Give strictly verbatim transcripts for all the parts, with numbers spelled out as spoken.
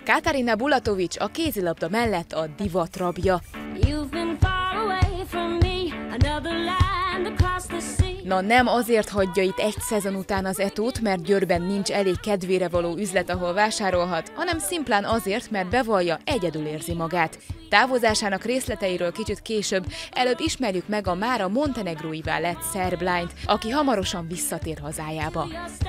Katarina Bulatovics a kézilabda mellett a divat rabja. Na nem azért hagyja itt egy szezon után az Etót, mert Győrben nincs elég kedvére való üzlet, ahol vásárolhat, hanem szimplán azért, mert bevallja, egyedül érzi magát. Távozásának részleteiről kicsit később, előbb ismerjük meg a mára montenegróivá lett szerb lányt, aki hamarosan visszatér hazájába.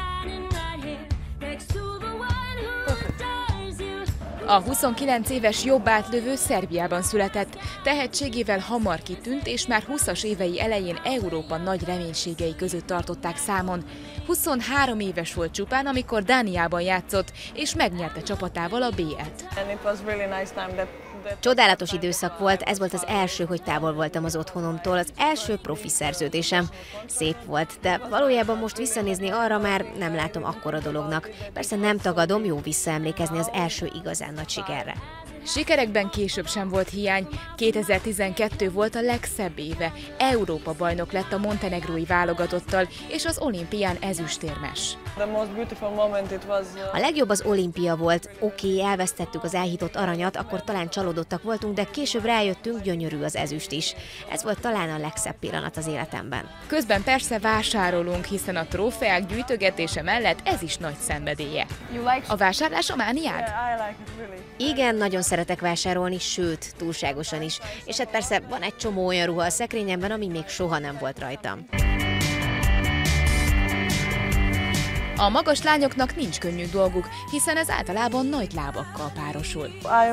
A huszonkilenc éves jobbátlövő Szerbiában született, tehetségével hamar kitűnt, és már húszas évei elején Európa nagy reménységei között tartották számon. huszonhárom éves volt csupán, amikor Dániában játszott, és megnyerte csapatával a bé el-t. Csodálatos időszak volt, ez volt az első, hogy távol voltam az otthonomtól, az első profi szerződésem. Szép volt, de valójában most visszanézni arra már nem látom akkora dolognak. Persze nem tagadom, jó visszaemlékezni az első igazán nagy sikerre. Sikerekben később sem volt hiány. kétezer-tizenkettő volt a legszebb éve. Európa-bajnok lett a montenegrói válogatottal, és az olimpián ezüstérmes. A legjobb az olimpia volt. Oké, elvesztettük az elhitott aranyat, akkor talán csalódottak voltunk, de később rájöttünk, gyönyörű az ezüst is. Ez volt talán a legszebb pillanat az életemben. Közben persze vásárolunk, hiszen a trófeák gyűjtögetése mellett ez is nagy szenvedélye. A vásárlás a mániád? Igen, nagyon szeretek vásárolni, sőt, túlságosan is. És hát persze van egy csomó olyan ruha a szekrényemben, ami még soha nem volt rajtam. A magas lányoknak nincs könnyű dolguk, hiszen ez általában nagy lábakkal párosul.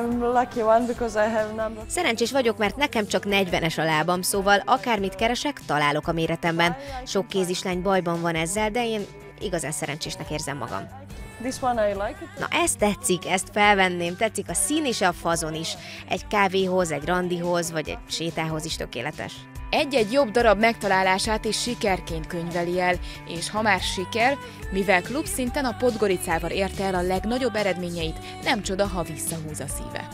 Szerencsés vagyok, mert nekem csak negyvenes a lábam, szóval akármit keresek, találok a méretemben. Sok kézislány bajban van ezzel, de én igazán szerencsésnek érzem magam. Na ezt tetszik, ezt felvenném, tetszik a szín és a fazon is. Egy kávéhoz, egy randihoz, vagy egy sétához is tökéletes. Egy-egy jobb darab megtalálását is sikerként könyveli el, és ha már siker, mivel klubszinten a Podgoricával érte el a legnagyobb eredményeit, nem csoda, ha visszahúz a szíve.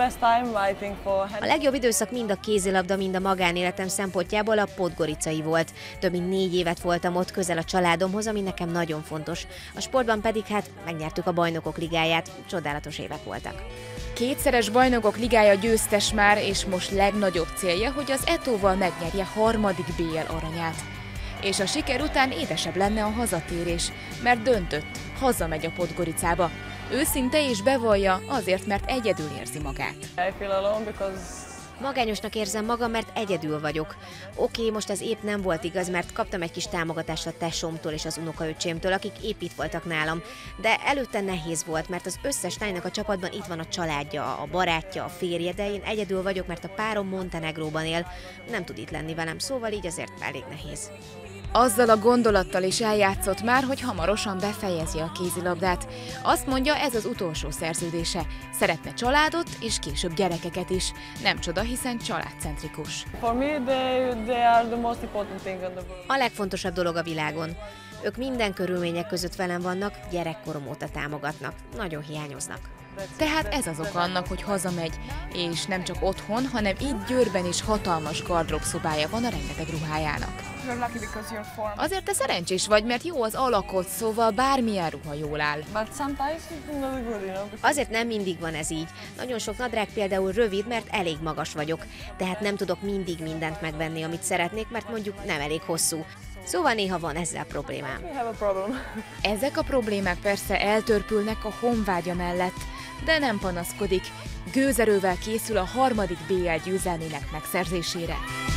A legjobb időszak mind a kézilabda, mind a magánéletem szempontjából a podgoricai volt. Több mint négy évet voltam ott, közel a családomhoz, ami nekem nagyon fontos. A sportban pedig hát megnyertük a Bajnokok Ligáját, csodálatos évek voltak. Kétszeres Bajnokok Ligája győztes már, és most legnagyobb célja, hogy az Etóval megnyerje harmadik bé el aranyát. És a siker után édesebb lenne a hazatérés, mert döntött, hazamegy a Podgoricába. Őszinte és bevallja, azért, mert egyedül érzi magát. Magányosnak érzem magam, mert egyedül vagyok. Oké, most ez épp nem volt igaz, mert kaptam egy kis támogatást a tesómtól és az unokaöcsémtől, akik épp itt voltak nálam. De előtte nehéz volt, mert az összes lánynak a csapatban itt van a családja, a barátja, a férje, de én egyedül vagyok, mert a párom Montenegróban él, nem tud itt lenni velem, szóval így azért elég nehéz. Azzal a gondolattal is eljátszott már, hogy hamarosan befejezi a kézilabdát. Azt mondja, ez az utolsó szerződése. Szeretne családot és később gyerekeket is. Nem csoda, hiszen családcentrikus. A legfontosabb dolog a világon. Ők minden körülmények között velem vannak, gyerekkorom óta támogatnak. Nagyon hiányoznak. Tehát ez az oka annak, hogy hazamegy, és nem csak otthon, hanem itt Győrben is hatalmas gardróbszobája van a rengeteg ruhájának. Azért te szerencsés vagy, mert jó az alakod, szóval bármilyen ruha jól áll. Azért nem mindig van ez így. Nagyon sok nadrág például rövid, mert elég magas vagyok. Tehát nem tudok mindig mindent megvenni, amit szeretnék, mert mondjuk nem elég hosszú. Szóval néha van ezzel problémám. Ezek a problémák persze eltörpülnek a honvágya mellett, de nem panaszkodik. Gőzerővel készül a harmadik bé el győzelmének megszerzésére.